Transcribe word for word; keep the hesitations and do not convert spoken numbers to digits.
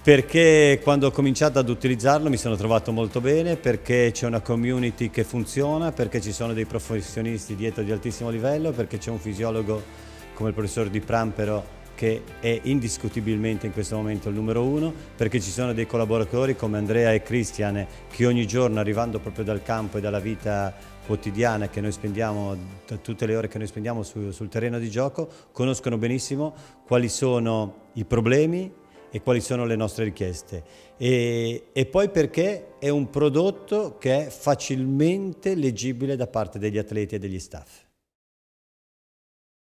Perché quando ho cominciato ad utilizzarlo mi sono trovato molto bene, perché c'è una community che funziona, perché ci sono dei professionisti dietro di altissimo livello, perché c'è un fisiologo come il professor Di Prampero che è indiscutibilmente in questo momento il numero uno, perché ci sono dei collaboratori come Andrea e Christian che ogni giorno, arrivando proprio dal campo e dalla vita quotidiana che noi spendiamo, da tutte le ore che noi spendiamo su, sul terreno di gioco, conoscono benissimo quali sono i problemi e quali sono le nostre richieste, e, e poi perché è un prodotto che è facilmente leggibile da parte degli atleti e degli staff.